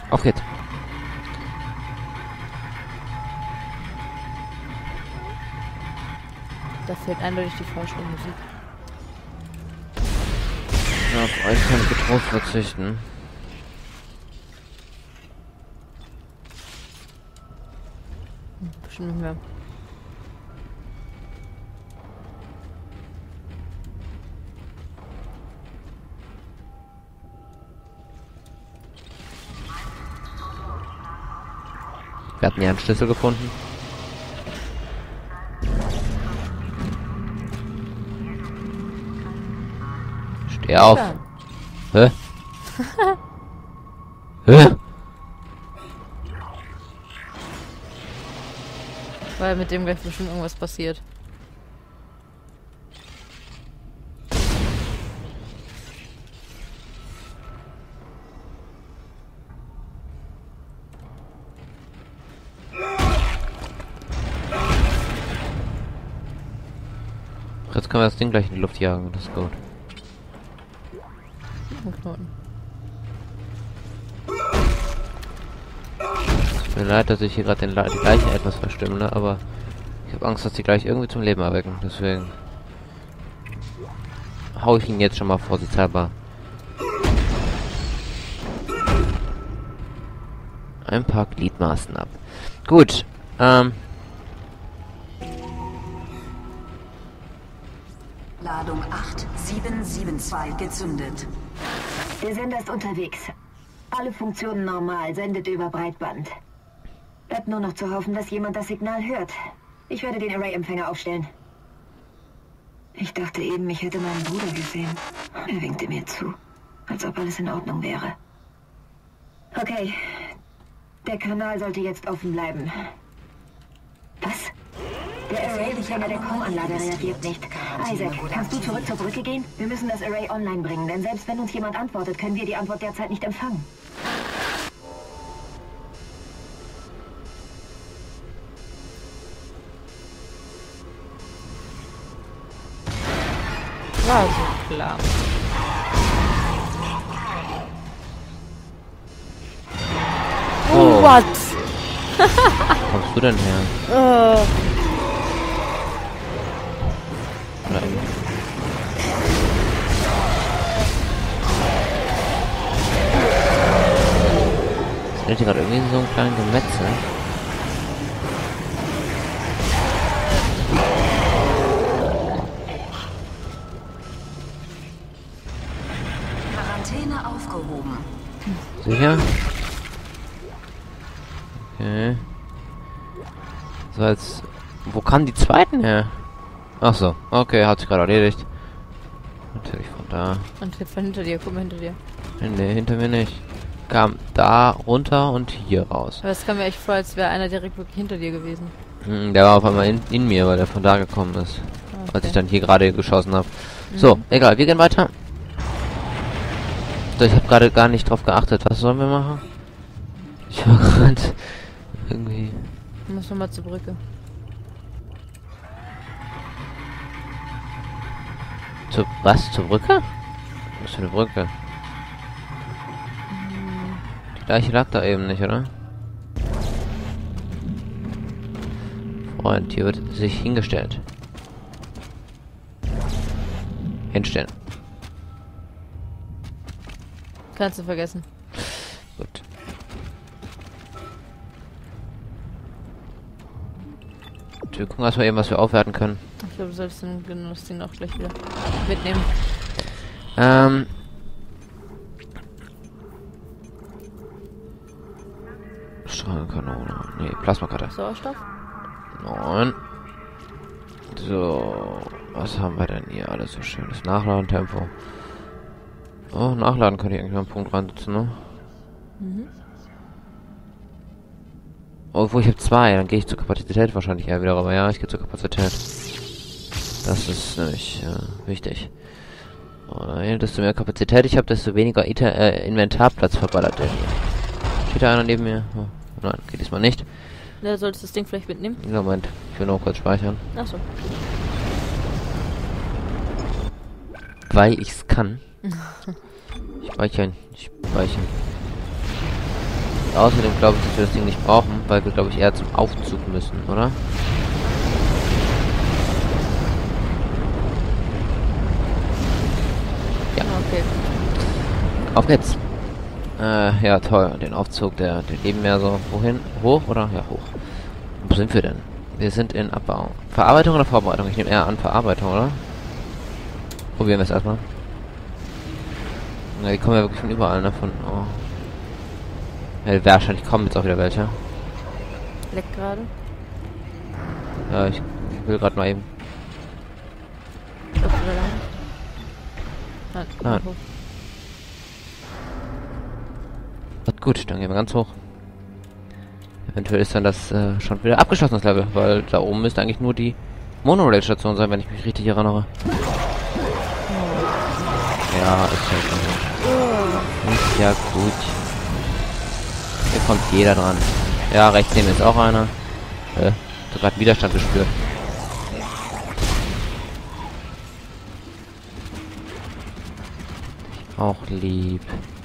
Auf geht's. Da fehlt eindeutig die falsche Musik. Ja, auf euch kann ich getrost verzichten. Bestimmt nicht mehr. Wir hatten ja einen Schlüssel gefunden. Steh auf. Ja. Hä? Hä? Weil mit dem gleich bestimmt irgendwas passiert. Jetzt können wir das Ding gleich in die Luft jagen. Das ist gut. Ein Knoten. Tut mir leid, dass ich hier gerade die Leiche etwas verstümmle, aber ich habe Angst, dass die gleich irgendwie zum Leben erwecken. Deswegen hau ich ihn jetzt schon mal vorsichtshalber ein paar Gliedmaßen ab. Gut, Ladung 8772 gezündet. Der Sender ist unterwegs. Alle Funktionen normal, sendet über Breitband. Bleibt nur noch zu hoffen, dass jemand das Signal hört. Ich werde den Array-Empfänger aufstellen. Ich dachte eben, ich hätte meinen Bruder gesehen. Er winkte mir zu, als ob alles in Ordnung wäre. Okay, der Kanal sollte jetzt offen bleiben. Was? Der Array-Empfänger der Com-Anlage reagiert nicht. Isaac, kannst du zurück zur Brücke gehen? Wir müssen das Array online bringen, denn selbst wenn uns jemand antwortet, können wir die Antwort derzeit nicht empfangen. War so klar. Oh. What? wo kommst du denn her? Nein. Ist hier gerade irgendwie so ein kleines Gemetzel? Quarantäne aufgehoben. Sicher? Okay. So, jetzt... Wo kamen die zweiten her? Ach so, okay, hat sich gerade erledigt. Natürlich von da. Und jetzt hinter dir, guck mal hinter dir. Nee, hinter mir nicht. Kam da runter und hier raus. Aber es kam mir echt vor, als wäre einer direkt wirklich hinter dir gewesen. Der war auf einmal in mir, weil der von da gekommen ist. Okay. Als ich dann hier gerade geschossen habe. So, egal, wir gehen weiter. So, ich habe gerade gar nicht drauf geachtet. Was sollen wir machen? Ich war gerade irgendwie... Muss nochmal zur Brücke. Was? Zur Brücke? Was für eine Brücke? Die gleiche lag da eben nicht, oder? Freund, hier wird sich hingestellt. Hinstellen. Kannst du vergessen. Gut. Wir gucken erstmal eben, was wir aufwerten können. Ich glaube, du solltest das Ding auch gleich wieder mitnehmen. Strahlenkanone. Nee, Plasmakarte. Sauerstoff? Nein. So. Was haben wir denn hier alles so schönes? Nachladentempo. Oh, nachladen kann ich eigentlich mal einen Punkt reinsetzen, ne? Mhm. Obwohl, ich habe 2, dann gehe ich zur Kapazität wahrscheinlich eher wieder rüber. Ja, ich gehe zur Kapazität. Das ist nämlich wichtig. Desto mehr Kapazität ich habe, desto weniger Inventarplatz verballert der hier. Steht da einer neben mir? Oh, nein, geht diesmal nicht. Ja, solltest du das Ding vielleicht mitnehmen? Moment, ich will noch kurz speichern. Achso. Weil ich's kann. Speichern. Außerdem glaube ich, dass wir das Ding nicht brauchen, weil wir, glaube ich, eher zum Aufzug müssen, oder? Ja. Okay. Auf geht's. Ja, toll. Den Aufzug, den geben wir so. Wohin? Hoch oder? Ja, hoch. Wo sind wir denn? Wir sind in Abbau. Verarbeitung oder Vorbereitung? Ich nehme eher an Verarbeitung, oder? Probieren wir es erstmal. Ja, die kommen ja wirklich von überall, ne? Von, oh. Ja, wahrscheinlich kommen jetzt auch wieder welche. Leckt gerade. Ja, ich will gerade mal eben. Läuft wieder lang. Nein. Hoch. Gut, dann gehen wir ganz hoch. Eventuell ist dann das schon wieder abgeschlossenes Level, weil da oben müsste eigentlich nur die Monorail-Station sein, wenn ich mich richtig erinnere. Ja, ist ja gut. Ist ja gut. Hier kommt jeder dran. Ja, rechts neben ist auch einer. So gerade Widerstand gespürt. Auch lieb.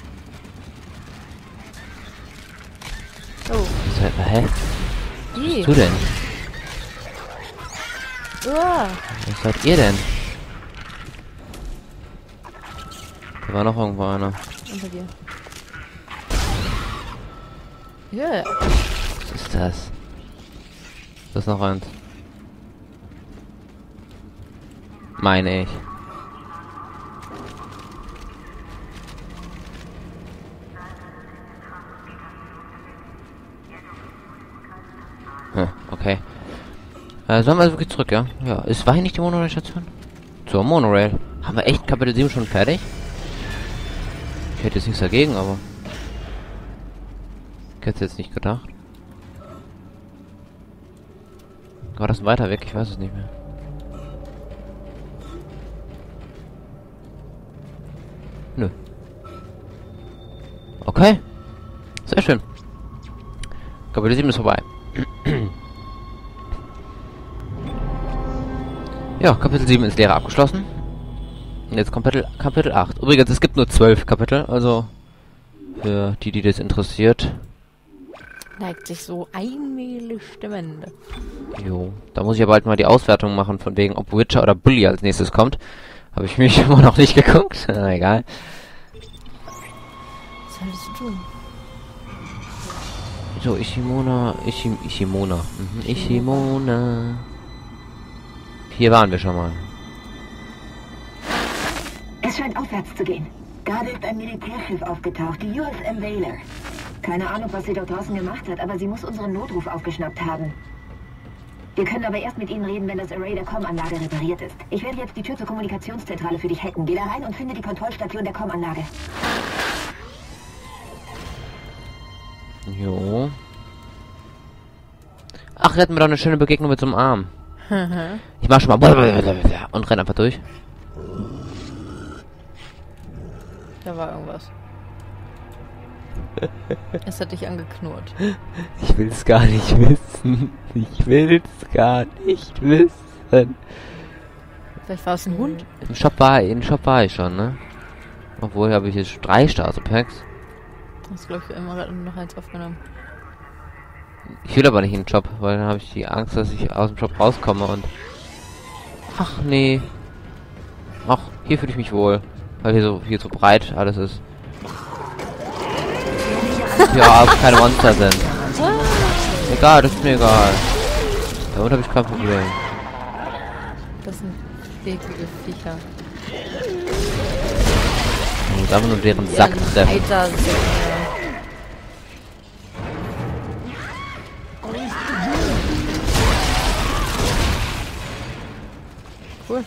Oh. Hä? Was bist du denn? Uah. Was seid ihr denn? Da war noch irgendwo einer. Unter dir. Ja. Was ist das? Das ist noch eins. Meine ich. Okay. Sollen wir also wirklich zurück, ja? Ja, ist war hier nicht die Monorail-Station? Zur Monorail. Haben wir echt Kapitel 7 schon fertig? Ich hätte jetzt nichts dagegen, aber... Ich hätte es jetzt nicht gedacht. War das ein weiter Weg? Ich weiß es nicht mehr. Nö. Okay. Sehr schön. Kapitel 7 ist vorbei. Ja, Kapitel 7 ist Lehre abgeschlossen. Und jetzt Kapitel 8. Übrigens, es gibt nur 12 Kapitel, also für die das interessiert. Neigt sich so einmählich dem Ende. Jo, da muss ich ja bald mal die Auswertung machen, von wegen, ob Witcher oder Bully als nächstes kommt. Habe ich mich immer noch nicht geguckt. Na, egal. Was solltest du tun? So, Ishimona. Ishimona. Hier waren wir schon mal. Es scheint aufwärts zu gehen. Gerade ist ein Militärschiff aufgetaucht, die USM Valor. Keine Ahnung, was sie dort draußen gemacht hat, aber sie muss unseren Notruf aufgeschnappt haben. Wir können aber erst mit ihnen reden, wenn das Array der Com-Anlage repariert ist. Ich werde jetzt die Tür zur Kommunikationszentrale für dich hacken. Geh da rein und finde die Kontrollstation der Com-Anlage. Jo. Ach, wir hatten wir doch eine schöne Begegnung mit so einem Arm. Ich mach schon mal und renn einfach durch. Da war irgendwas. Es hat dich angeknurrt. Ich will es gar nicht wissen. Ich will es gar nicht wissen. Vielleicht war es ein Hund. Im Shop war ich schon, ne? Obwohl, habe ich jetzt 3 Stase-Packs. Das glaube ich immer noch eins aufgenommen. Ich will aber nicht in den Shop, weil dann habe ich die Angst, dass ich aus dem Shop rauskomme und... Ach, nee. Ach, hier fühle ich mich wohl. Weil hier so breit alles ist. Ja, aber keine Monster sind. Egal, das ist mir egal. Damit habe ich kein Problem. Das sind eklige Viecher. Ich muss einfach nur deren Sack treffen. Alter, cool.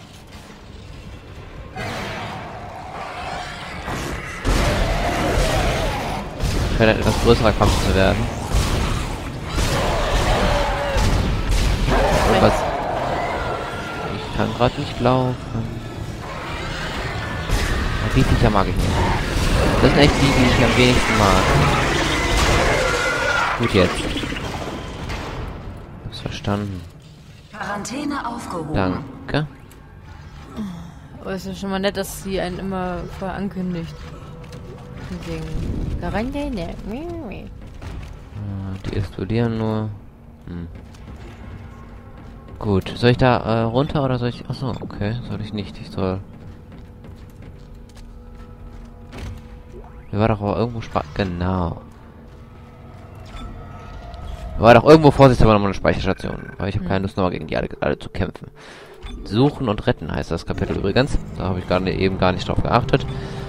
Scheint ein etwas größerer Kampf zu werden. Und was? Ich kann gerade nicht laufen. Die Viecher mag ich nicht. Das sind echt die ich am wenigsten mag. Gut jetzt. Hab's verstanden. Quarantäne aufgehoben. Danke. Aber es ist schon mal nett, dass sie einen immer verankündigt. Deswegen. Da rein, Die explodieren nur. Hm. Gut, soll ich da runter oder soll ich... Achso, okay, soll ich nicht. Ich soll... Hier war doch auch irgendwo genau. War doch irgendwo vorsichtshalber nochmal eine Speicherstation. Weil ich habe keine Lust, nochmal gegen die alle zu kämpfen. Suchen und retten heißt das Kapitel übrigens. Da habe ich eben gar nicht drauf geachtet.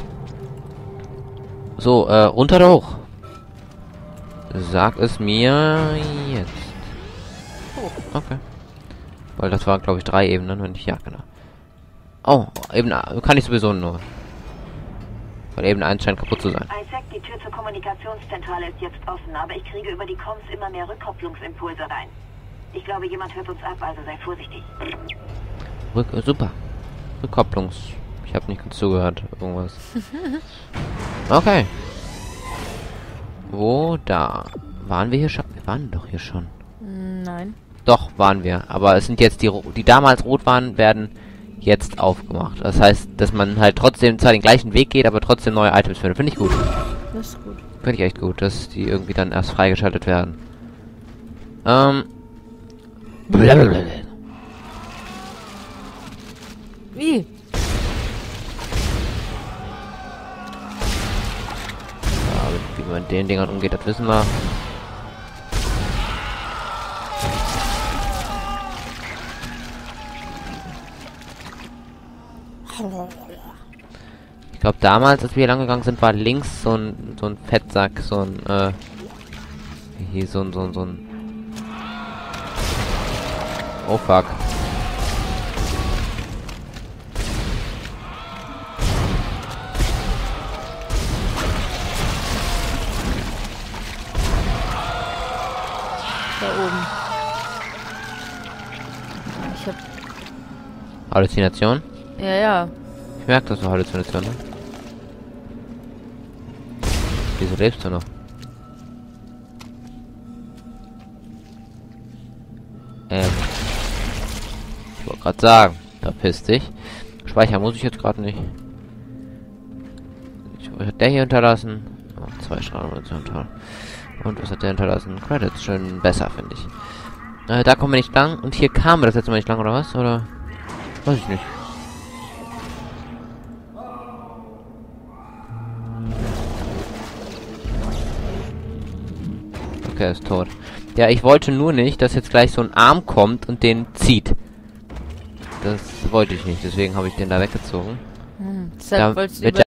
So, runter da hoch. Sag es mir jetzt. Okay. Weil das waren, glaube ich, 3 Ebenen, wenn ich... Ja, genau. Oh, Ebene kann ich sowieso nur. Weil Ebene 1 scheint kaputt zu sein. Isaac, die Tür zur Kommunikationszentrale ist jetzt offen, aber ich kriege über die Comms immer mehr Rückkopplungsimpulse rein. Ich glaube, jemand hört uns ab, also sei vorsichtig. Super. Ich habe nicht ganz zugehört. Irgendwas. Okay. Wo da? Waren wir hier schon? Wir waren doch hier schon. Nein. Doch, waren wir. Aber es sind jetzt die damals rot waren, werden jetzt aufgemacht. Das heißt, dass man halt trotzdem zwar den gleichen Weg geht, aber trotzdem neue Items findet. Finde ich gut. Das ist gut. Finde ich echt gut, dass die irgendwie dann erst freigeschaltet werden. Wie? Ja, wie man mit den Dingern umgeht, das wissen wir. Ich glaube, damals, als wir hier lang gegangen sind, war links so ein Fettsack, so ein oh fuck. Da oben. Ich hab... Halluzination? Ja, ja. Ich merke, dass du Halluzination hast. Wieso lebst du noch? Ich wollte gerade sagen, verpiss dich. Speichern muss ich jetzt gerade nicht. Was hat der hier hinterlassen? Oh, 2 Strahlenmunition, toll. Und was hat der hinterlassen? Credits, schön besser, finde ich. Da kommen wir nicht lang. Und hier kamen wir das letzte Mal nicht lang, oder was? Oder? Weiß ich nicht. Okay, er ist tot. Ja, ich wollte nur nicht, dass jetzt gleich so ein Arm kommt und den zieht. Das wollte ich nicht, deswegen habe ich den da weggezogen. Deshalb wolltest du